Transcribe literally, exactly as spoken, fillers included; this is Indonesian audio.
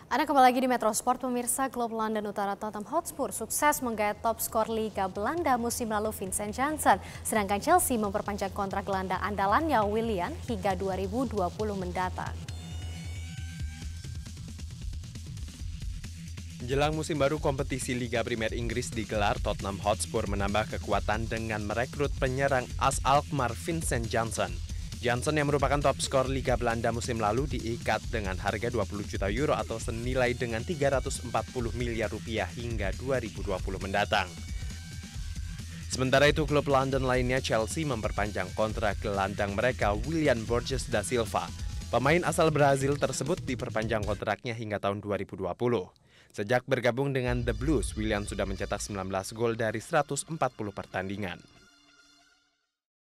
Anda kembali lagi di Metro Sport, pemirsa. Klub London Utara Tottenham Hotspur sukses menggait top skor Liga Belanda musim lalu Vincent Janssen. Sedangkan Chelsea memperpanjang kontrak gelandang andalannya Willian hingga dua ribu dua puluh mendatang. Jelang musim baru kompetisi Liga Primer Inggris digelar, Tottenham Hotspur menambah kekuatan dengan merekrut penyerang AS Alkmaar Vincent Janssen. Janssen yang merupakan top skor Liga Belanda musim lalu diikat dengan harga dua puluh juta euro atau senilai dengan tiga ratus empat puluh miliar rupiah hingga dua ribu dua puluh mendatang. Sementara itu, klub London lainnya Chelsea memperpanjang kontrak gelandang mereka Willian Borges da Silva. Pemain asal Brazil tersebut diperpanjang kontraknya hingga tahun dua ribu dua puluh. Sejak bergabung dengan The Blues, Willian sudah mencetak sembilan belas gol dari seratus empat puluh pertandingan.